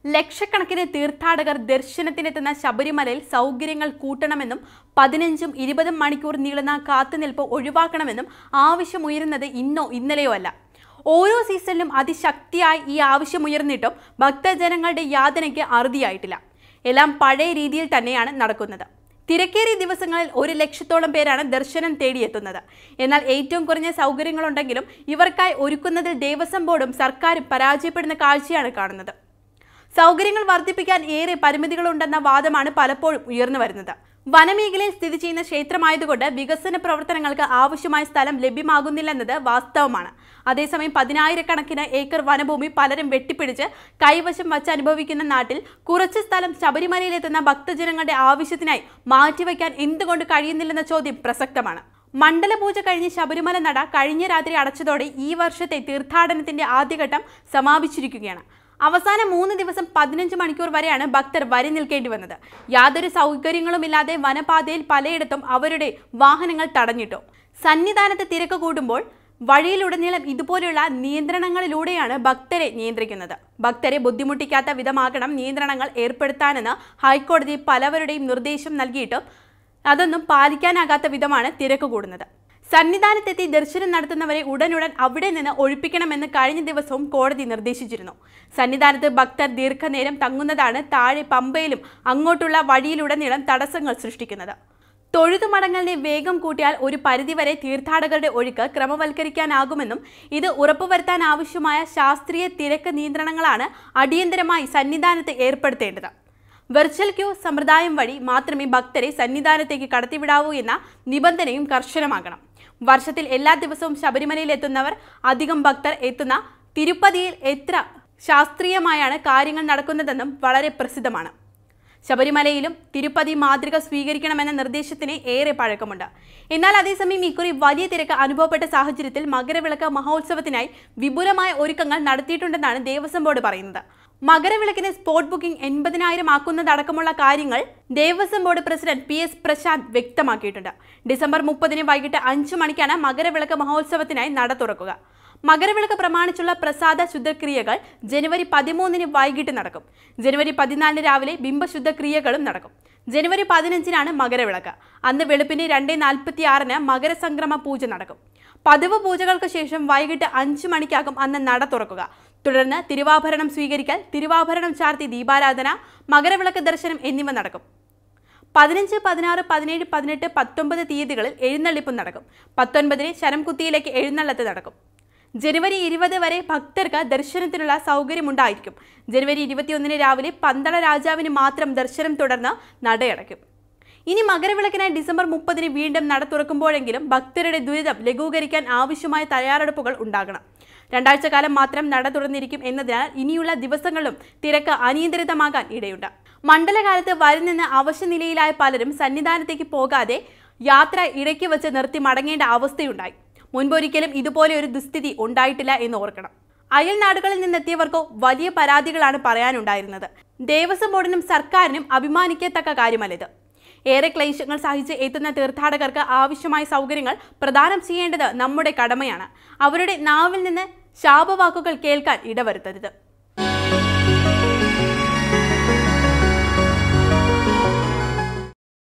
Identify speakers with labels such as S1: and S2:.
S1: ലക്ഷക്കണക്കിന് തീർത്ഥാടകർ ദർശനത്തിനെത്തുന്ന ശബരിമലയിൽ സൗകര്യങ്ങൾ കൂട്ടണമെന്നും 15-20 മണിക്കൂർ നീളുന്ന കാത്തുനിൽപ്പ് ഒഴിവാക്കണമെന്നും ആവശ്യമുയരുന്നത് ഇന്നോ ഇന്നലെയോ അല്ല. ഓരോ സീസണിലും അതിശക്തിയായി ഈ ആവശ്യമുയർന്നിട്ടും ഭക്തജനങ്ങളുടെ യാതനയ്ക്ക് അറുതിയായിട്ടില്ല. എല്ലാം പഴയ രീതിയിൽ തന്നെയാണ് നടക്കുന്നത്. തിരക്കേറിയ ദിവസങ്ങളിൽ 1 ലക്ഷത്തോളം പേരാണ് ദർശനം തേടിയെത്തുന്നത്. എന്നാൽ ഏറ്റവും കുറഞ്ഞ സൗകര്യങ്ങളുണ്ടെങ്കിലും ഇവർക്കായി ഒരുക്കുന്നതിൽ ദേവസ്വം ബോർഡും സർക്കാരും പരാജയപ്പെടുന്ന കാഴ്ചയാണ് കാണുന്നത്. സൗകര്യങ്ങൾ വർദ്ധിപ്പിക്കാൻ ഏറെ പരിമിതികളുണ്ടെന്ന വാദമാണ് പലപ്പോഴും ഉയർന്നു വരുന്നത്. വനമേഖലയിൽ സ്ഥിതി ചെയ്യുന്ന ക്ഷേത്രമായതുകൊണ്ട് വികസന പ്രവർത്തനങ്ങൾക്ക് ആവശ്യമായ സ്ഥലം ലഭ്യമാകുന്നില്ലെന്നത് വാസ്തവമാണ്. അതേസമയം 10,000-കണക്കിന് ഏക്കർ വനഭൂമി പലരും വെട്ടിപ്പിടിച്ച് കൈവശം വച്ച് അനുഭവിക്കുന്ന നാട്ടിൽ കുറച്ച് സ്ഥലം ശബരിമലയിലെത്തുന്ന ഭക്തജനങ്ങളുടെ ആവശ്യത്തിനായി മാറ്റിവെക്കാൻ എന്തുകൊണ്ട് കഴിയുന്നില്ലെന്ന ചോദ്യം പ്രസക്തമാണ്. മണ്ഡലപൂജ കഴിഞ്ഞ് ശബരിമല നട കഴിഞ്ഞ രാത്രി അടച്ചതോടെ ഈ വർഷത്തെ തീർത്ഥാടനത്തിന്റെ ആദ്യഘട്ടം സമാപിച്ചിരിക്കുകയാണ്. അവസാന 3 ദിവസം 15 മണിക്കൂർ വരെയാണ് ഭക്തർ വരി നിൽക്കേണ്ടി വന്നത്. യാതൊരു സൗകര്യങ്ങളുമില്ലാതെ വനപാതയിൽ പലയിടത്തും അവരുടെ വാഹനങ്ങൾ തടഞ്ഞിട്ടു. സന്നിധാനത്ത് തിരക്ക് കൂടുമ്പോൾ വഴിയിലുടനീളം ഇതുപോലെയുള്ള നിയന്ത്രണങ്ങളിലൂടെയാണ് ഭക്തരെ നിയന്ത്രിക്കുന്നത്. ഭക്തരെ ബുദ്ധിമുട്ടിക്കാത്ത വിധമാകണം നിയന്ത്രണങ്ങൾ ഏർപ്പെടുത്താനെന്ന് ഹൈക്കോടതി പലവരുടെയും നിർദ്ദേശം നൽകിയിട്ടും അതൊന്നും പാലിക്കാനാകാത്ത വിധമാണ് തിരക്ക് കൂടുന്നത്. സന്നിധാനത്തെത്തി ദർശനം നടത്തുന്നവരെ ഉടനുടൻ അവിടെ നിന്ന് ഒഴിപ്പിക്കണമെന്ന് കഴിഞ്ഞ ദിവസവും കോടതി നിർദ്ദേശിച്ചിരുന്നു. സന്നിധാനത്ത് ഭക്തർ ദീർഘനേരം തങ്ങുന്നതാണ് താഴെ പമ്പയിലും അങ്ങോട്ടുള്ള വഴിയിലുടനീളം തടസ്സങ്ങൾ സൃഷ്ടിക്കുന്നത്. തൊഴുതുമടങ്ങലിനെ വേഗം കൂട്ടിയാൽ ഒരു പരിധിവരെ തീർത്ഥാടകരുടെ ഒഴുക്ക് ക്രമവൽക്കരിക്കാനാകുമെന്നും ഇത് ഉറപ്പുവരുത്താൻ ആവശ്യമായ ശാസ്ത്രീയ തിരക്ക് നിയന്ത്രണങ്ങളാണ് അടിയന്തരമായി സന്നിധാനത്ത് ഏർപ്പെടുത്തേണ്ടത്. വെർച്വൽ ക്യൂ സമ്പ്രദായം വഴി മാത്രമേ ഭക്തരെ സന്നിധാനത്തേക്ക് കടത്തിവിടാവൂ എന്ന നിബന്ധനയും കർശനമാകണം. വർഷത്തിൽ എല്ലാ ദിവസവും ശബരിമലയിൽ എത്തുന്നവർ അധികം ഭക്തർ എത്തുന്ന തിരുപ്പതിയിൽ എത്ര ശാസ്ത്രീയമായാണ് കാര്യങ്ങൾ നടക്കുന്നതെന്നും വളരെ പ്രസിദ്ധമാണ്. ശബരിമലയിലും തിരുപ്പതി മാതൃക സ്വീകരിക്കണമെന്ന നിർദ്ദേശത്തിന് ഏറെ പഴക്കമുണ്ട്. എന്നാൽ അതേസമയം ഇക്കുറി വലിയ തിരക്ക് അനുഭവപ്പെട്ട സാഹചര്യത്തിൽ മകരവിളക്ക് മഹോത്സവത്തിനായി വിപുലമായ ഒരുക്കങ്ങൾ നടത്തിയിട്ടുണ്ടെന്നാണ് ദേവസ്വം ബോർഡ് പറയുന്നത്. മകരവിളക്കിന് സ്പോട്ട് ബുക്കിംഗ് 80,000 ആക്കുന്നതടക്കമുള്ള കാര്യങ്ങൾ Devaswom board president PS Prashanth വ്യക്തമാക്കിയിട്ടുണ്ട്. ഡിസംബർ 30 വൈകിട്ട് 5 മണിക്കാണ് മകരവിളക്ക് മഹോത്സവത്തിനായി നട തുറക്കുക. മകരവിളക്ക് പ്രമാണിച്ചുള്ള പ്രസാദ ശുദ്ധക്രിയകൾ ജനുവരി 13 വൈകിട്ട് നടക്കും. ജനുവരി 14 രാവിലെ ബിംബശുദ്ധക്രിയകളും നടക്കും. ജനുവരി 15 മകരവിളക്ക്. അന്ന് വെളുപ്പിന് 2:46 മകരസംക്രമ പൂജ നടക്കും. പതിവ് പൂജകൾക്ക് ശേഷം വൈകിട്ട് 5 മണിക്കാകും അന്ന് നട തുറക്കുക. തുടർന്ന് തിരുവാഭരണം സ്വീകരിക്കൽ, തിരുവാഭരണം ചാർത്തി ദീപാരാധന, മകരവിളക്ക് ദർശനം എന്നിവ നടക്കും. 15, 16, 17, 18, 19 തീയതികളിൽ എഴുന്നള്ളിപ്പ് നടക്കും. 19 ശരംകുത്തിയിലേക്ക് എഴുന്നള്ളത്ത് നടക്കും. ജനുവരി 20 വരെ ഭക്തർക്ക് ദർശനത്തിനുള്ള സൗകര്യമുണ്ടായിരിക്കും. ജനുവരി 21 രാവിലെ പന്തള രാജാവിന് മാത്രം ദർശനം തുടർന്ന് നടയടയ്ക്കും. ഇനി മകരവിളക്കിനായി ഡിസംബർ 30 വീണ്ടും നട തുറക്കുമ്പോഴെങ്കിലും ഭക്തരുടെ ദുരിതം ലഘൂകരിക്കാൻ ആവശ്യമായ തയ്യാറെടുപ്പുകൾ ഉണ്ടാകണം. 2 ആഴ്ച കാലം മാത്രം നട തുറന്നിരിക്കും എന്നതിനാൽ ഇനിയുള്ള ദിവസങ്ങളിലും തിരക്ക് അനിയന്ത്രിതമാകാൻ ഇടയുണ്ട്. മണ്ഡലകാലത്ത് വരി നിന്ന് അവശനിലയിലായ പലരും സന്നിധാനത്തേക്ക് പോകാതെ യാത്ര ഇടയ്ക്ക് വെച്ച് നിർത്തി മടങ്ങേണ്ട അവസ്ഥയുണ്ടായി. മുൻപൊരിക്കലും ഇതുപോലെ ഒരു ദുസ്ഥിതി ഉണ്ടായിട്ടില്ല എന്ന് ഓർക്കണം. അയൽ നാടുകളിൽ നിന്നെത്തിയവർക്കോ വലിയ പരാതികളാണ് പറയാനുണ്ടായിരുന്നത്. ദേവസ്വം ബോർഡിനും സർക്കാരിനും അഭിമാനിക്കത്തക്ക കാര്യമല്ലിത്. ഏറെ ക്ലേശങ്ങൾ സഹിച്ച് എത്തുന്ന തീർത്ഥാടകർക്ക് ആവശ്യമായ സൗകര്യങ്ങൾ പ്രദാനം ചെയ്യേണ്ടത് നമ്മുടെ കടമയാണ്. അവരുടെ നാവിൽ നിന്ന് ശാപവാക്കുകൾ കേൾക്കാൻ ഇടവരുത്തരുത്.